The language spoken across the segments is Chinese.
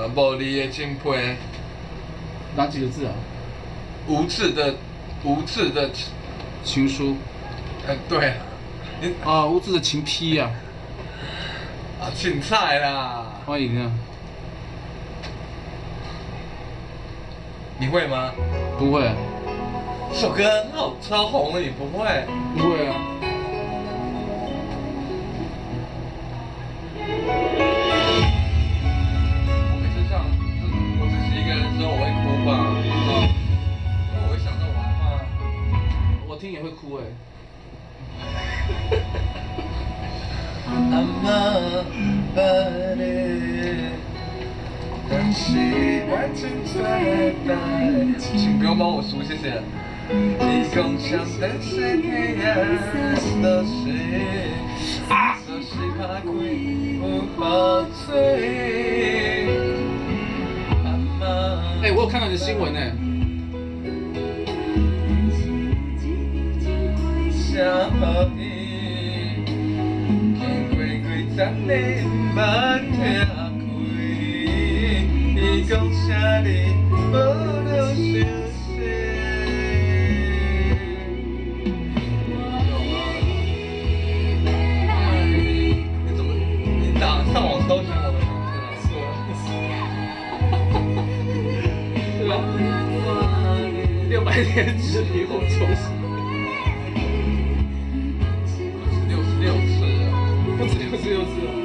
无你的钦佩， 哪几个字啊？ 无字的情书。 对，你啊，无字的情批啊。 芹菜啦， 欢迎啊。 你会吗？ 不会。 这首歌很好，超红的，你不会？ 不会啊。 我每次唱，我自己一个人的时候，我会哭吧，因为我会想到我阿嬷。 我听也会哭哎。 阿嬷把你，但是爱情在等，请不用帮我数，谢谢。你共享的世界都是，就是怕鬼不喝醉。阿嬷， 我有看到你的新闻哎。 想你，经过几十年捌听开，你讲啥你无了消息。你怎么？你上网搜寻我的名字了？是吧？600天之比我重新。66次了， 不止66次了。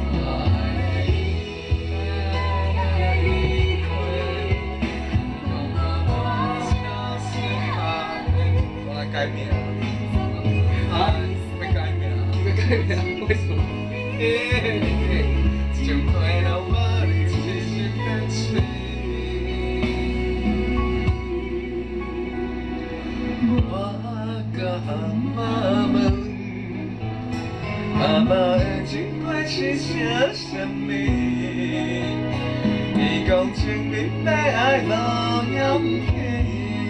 我来改名啊？ 被改名啊？ 被改名？为什么？ 就快到哪里继续跟随。我甲阿嬷问。阿嬷的情歌是写什么？伊讲情人要爱老样起，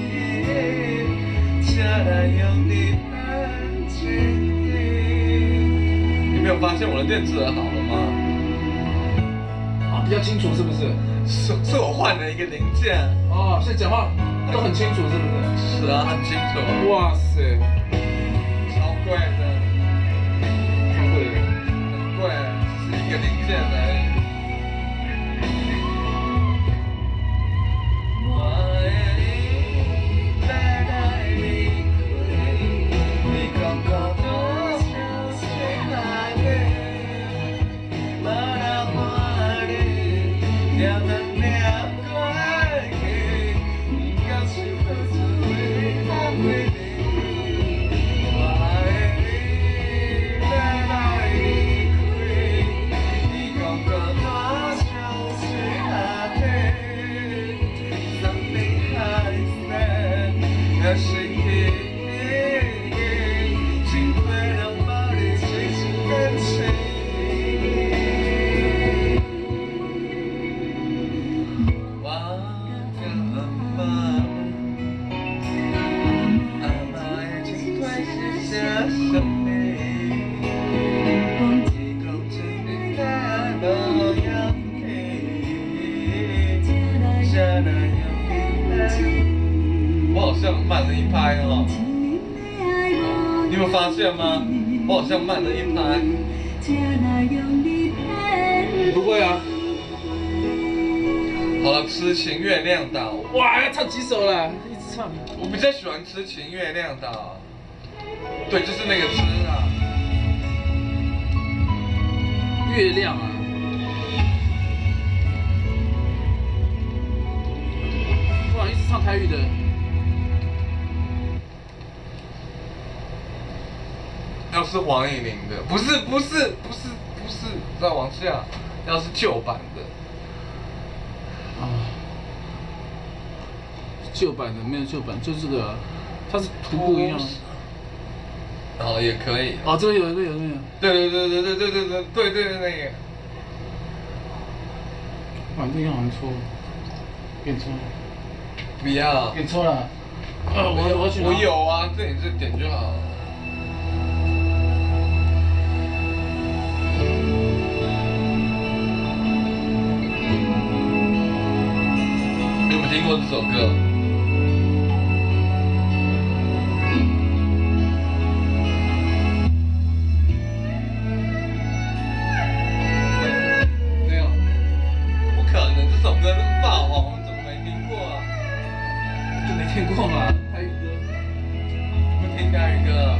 才来用你安静你。你没有发现我的电子耳好了吗？ 啊，比较清楚是不是？ 是我换了一个零件。 哦，现在讲话都很清楚是不是？ 是啊，很清楚。 哇塞， 超贵的。很贵，只是一个零件而已。我的你在哪里开？你讲过多少次爱你？无人看你，念念念过去，不敢想付出为他为你。我好像慢了一拍哦，你有没有发现吗？我好像慢了一拍。 不会啊。 好了，痴情月亮岛。 哇，要唱几首了？一直唱。 我比较喜欢痴情月亮岛。对，就是那个痴啊。 月亮啊。哇，一直唱台语的。 要是黄以玲的，不是，再往下，要是旧版的。 啊，旧版的没有旧版，就是这个，它是图不一样。 哦，也可以。 哦，这个有。对， 那个。 哇，这个好像错，变错了。 不要。 变错了。我有啊，这里这点就好了。 过这首歌？ 没有， 不可能，这首歌那么爆红，怎么没听过啊？ 就没听过嘛，台语歌。 不听台语歌。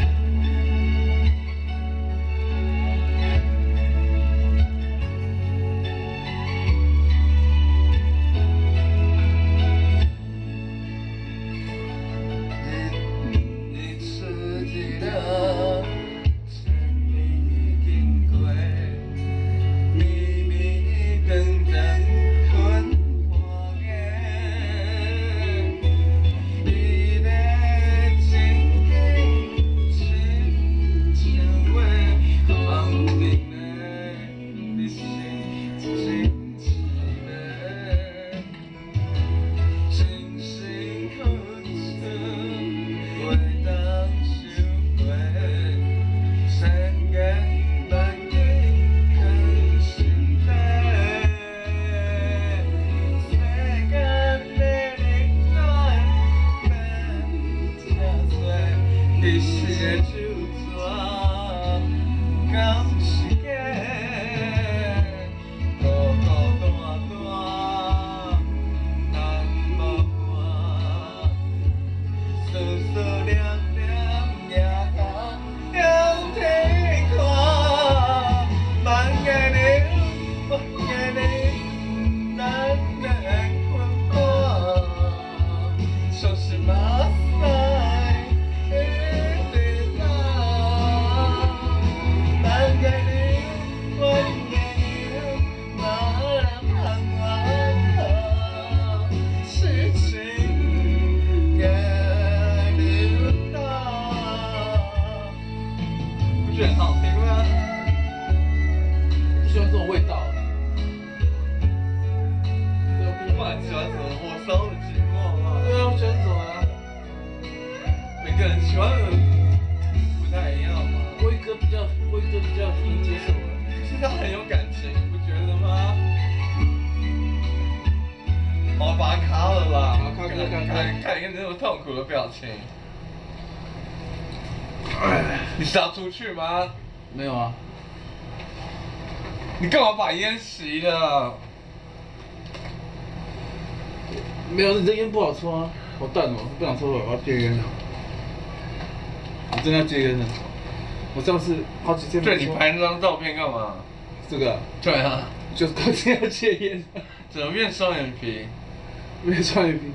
不是很好听吗？ 不喜欢这种味道。 不然你喜欢什么？火烧的寂寞吗？ 对啊，我喜欢这种啊。 每个人喜欢的不太一样嘛。 威哥比较能接受啊。 可是他很有感情，你不觉得吗？我把它卡了啦！ 看看一个那种痛苦的表情。你是要出去吗？ 没有啊。 你干嘛把烟熄了？ 没有，你这烟不好抽啊，好淡哦，不想抽了，我要戒烟了。我真的要戒烟了。我上次好几天没抽。 对，你拍那张照片干嘛？ 这个。 对啊， 就是他真要戒烟。 怎么变双眼皮？ 没双眼皮。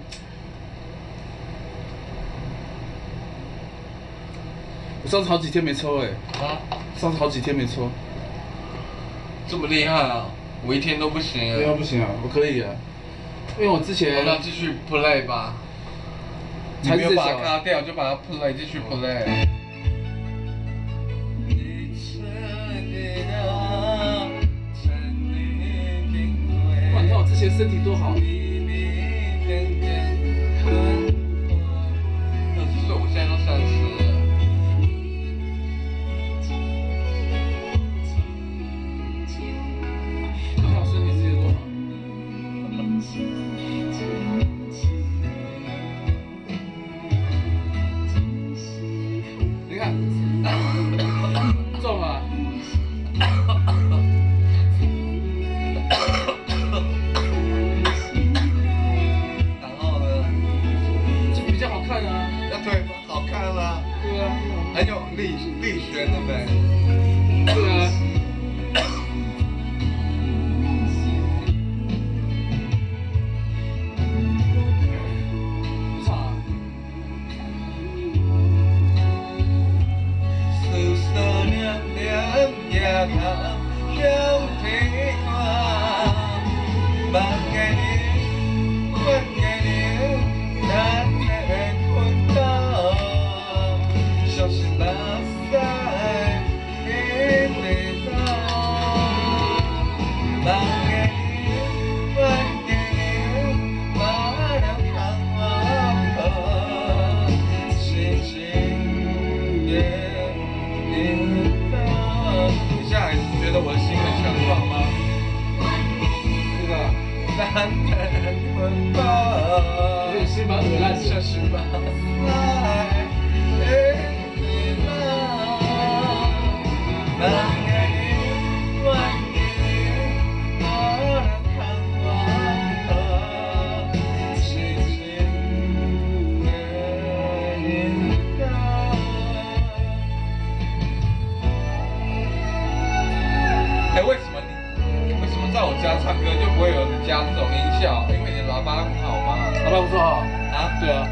我上次好几天没抽哎。啊？上次好几天没抽。 这么厉害啊！我一天都不行啊。 对啊，不行啊，我可以啊。因为我之前。 那继续 play 吧。你没有把它卡掉，就把它 play， 继续 play。 哇，你看我之前身体多好。 20岁，我现在都30了。 你看我身体之前多好。你看，中了。 然后呢？ 这比较好看啊。 对，好看啦。 对啊。 很有力旋的呗。 对啊。 这个。 吻吧， 有点心蛮恶烂的。 像是吧，来，你吧，那个因为你，我的盼望和寂静的引导。为什么在我家唱歌就不会有人加这种音效？因为你的喇叭很好吗？ 喇叭不错哈。 啊， 对啊。